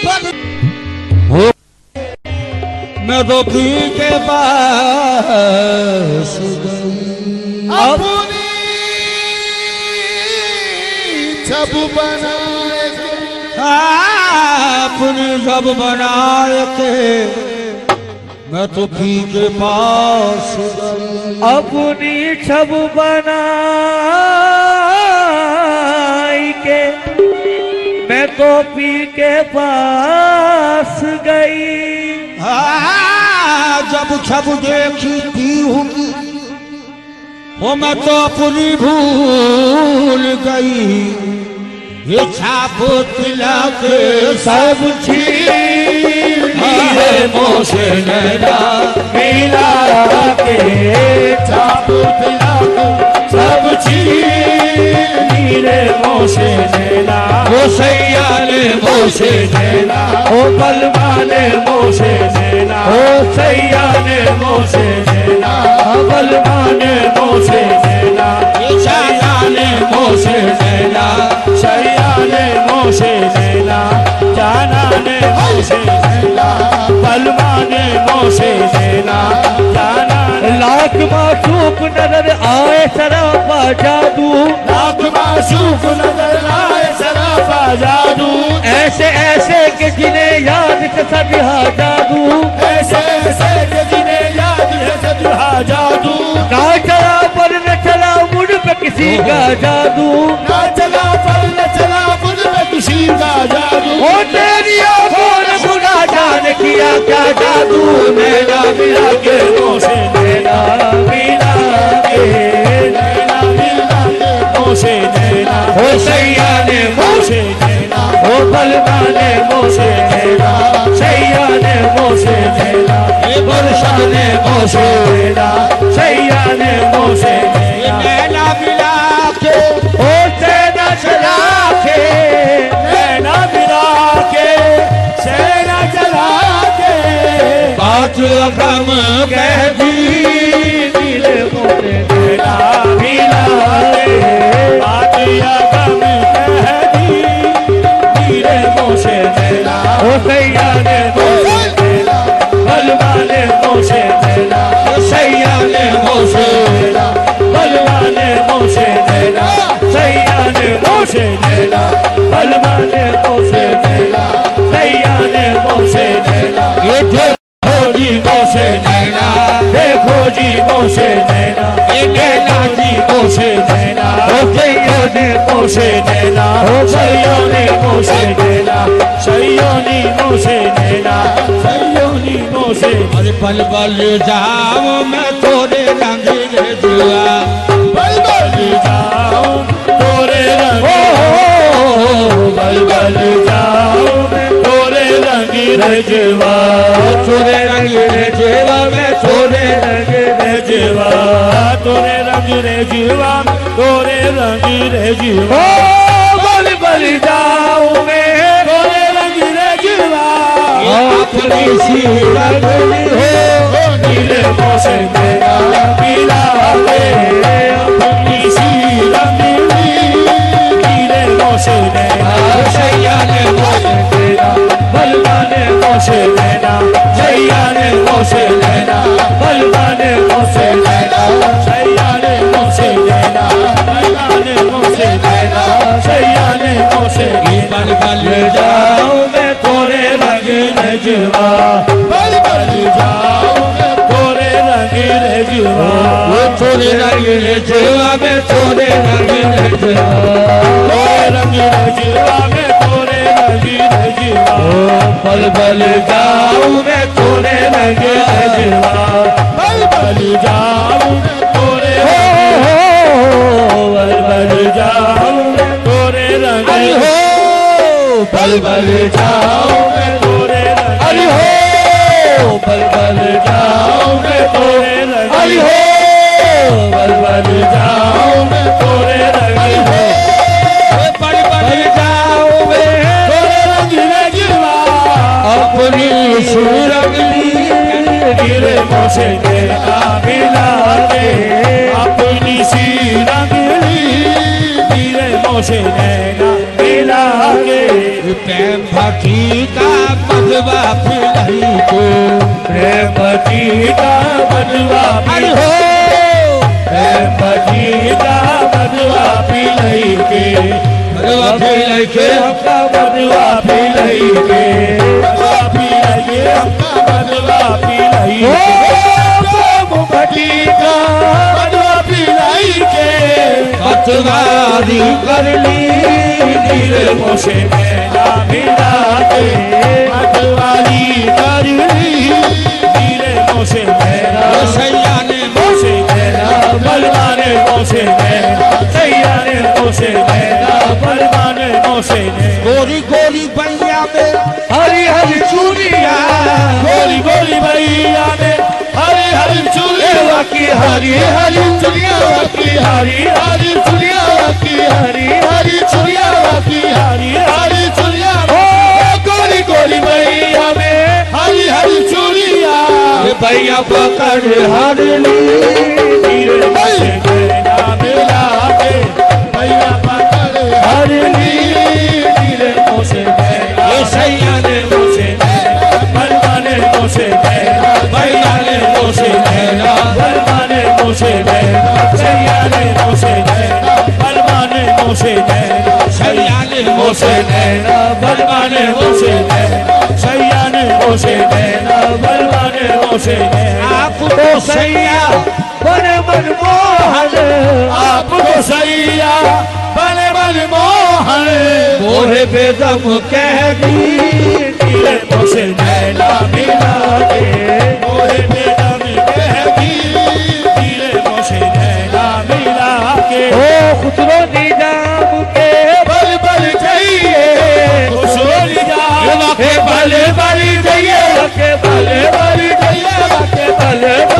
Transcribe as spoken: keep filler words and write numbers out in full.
मैं तो पी के पास अपनी जब बनाए अपनी जब बनाए के मैं तो पी के पास अपनी छब बनाई के मैं तो पी के पास गई। जब छब देखी थी होगी वो मैं तो अपनी भूल गई। ये छाप तिला के सब छीन मोसे नैना मिला के छाप तिला के सब छीन मोसे नैना वो सैया ने मोसे नैना ओ बलवा ने मोसे नैना ओ सैया ने मोसे नैना बलवा ने मोसे नैना सैया ने मोसे नैना सैया ने मोसे नैना जाना ने मोसे नैना बलवा ने मोसे नैना जाना लाख मासूक नजर आए सरापा जादू लाख मासूक नजर आए सरापा जादू ऐसे ऐसे के जिन्हें याद से सजहा जादू ऐसे ऐसे के जिन्हें याद है सजहा जादू ना चला पर न चला मुझ पे किसी का जादू ना चला पर न चला मुझ पे किसी का जादू ओ तेरी आंखों ने खुदा जान किया क्या जादू नैना मिला के मोसे नैना मिला के नैना मिला के मोसे नैना ओ सैया ने मोसे नैना ओ बलवा ने मोसे नैना सैया ने मोसे नैना ये वर्षा ने मोसे नैना सैया ने मोसे नैना मिला के ओ सेना चला के नैना मिला के सेना चला के बात कम कह दी दिल मोसे नैना मिला के बात कम कह दी दिल मोसे नैना ओ सैया ने मोसे नैना बलवा ने मोसे नैना सैया ने मोसे नैना बलवा ने मोसे नैना सैया ने मोसे नैना बलवा ने मोसे नैना सैया ने मोसे नैना ये देखो जी मोसे नैना देखो जी मोसे नैना ये नैना जी मोसे नैना ओ सैया ने मोसे नैना ओ सैया ने मोसे नैना सैया ने मोसे नैना सैया ने मोसे अरे पल पल जाओ मैं तोरे रंग ले जुआ पल पल जाओ तोरे रंग पल पल जाओ मैं तोरे रंग ले जुआ तोरे रंग ले जुआ मैं तोरे रंग ले जुआ तोरे रंग ले जुआ तोरे रंग ले जुआ पल पल जाओ मैं तोरे रंग ले जुआ अपनी सी रंगली हो नीले मोसे नैना मिला के अपनी सी रंगली नीले मोसे नैना सैया ने मोसे नैना बलवा ने मोसे नैना सैया ने मोसे नैना बलवा ने मोसे नैना सैया ने मोसे नैना बलवा ने मोसे नैना सैया ने मोसे बल बल जाओ मैं तोरे रंग रजवा बल बल जाओ मैं तोरे रंग रजवा वो तोरे रंग रजवा मैं तोरे रंग रजवा तोरे रंग रजवा मैं तोरे रंग रजवा बल बल जाओ मैं तोरे रंग रजवा बल बल जाओ मैं तोरे बल बल जाओ मैं तोरे रंग हो बल बल जाओ मैं तोरे रंग अरे हो बल बल जाओ मैं तोरे रंग अरे हो बल बल जाओ मैं तोरे रंग हो बल बल जाओ मैं तोरे रंग रजवा अपनी सुरगली गिरे मोसे नैना मिला के अपनी सी रंगली गिरे मोसे नैना मिला के प्रेम भक्ति का बजी का बनवा अरे हो बजी का बनवा पी लई के बनवा पी लई के हमका बनवा पी लई के बनवा पी लई के हमका बनवा पी लई के बजी का बनवा पी लई के पतवारी कर ली नीर मोशे मेला मिला के पतवारी कर ली नीर मोशे मेला सैया ने मोशे मेला बलवाने मोशे मेला सैया ने मोशे मेला बलवाने मोशे ने गोरी गोरी भैया में हरी हरी चूड़िया गोरी गोरी भैया में हरी हरी चूड़िया की हरी हरी चूड़िया की हरी हरी चूड़िया की हरी हरी चूड़िया की हरी हरी चूड़िया गोरी गोरी भैया में हरी हरी चूड़िया भैया पकड़ हर ली नीरे मोशे मेला मिला के भैया पकड़ हर ली नीरे मोशे मेला सैया ने मोशे मेला बलवाने मोशे मेला भैया ने मोशे मेला बलवाने मोशे मेला सैया ने मोशे मेला बलवाने मोशे मेला सैया ने मोशे मेला बलवाने मोशे मेला सैया ने मोशे मेला बलवाने मोशे मेला आपको सैया बने मनमोहन आपको सैया बने मनमोहन मोहे बेदम कह दी नीरे मोशे मेला मिला के मोहे बेदम कह दी नीरे मोशे मेला मिला के ओ खुसरो निजाम के बल बल चाहिए खुसरो निजाम के बल बल चाहिए के बल बल चाहिए के बल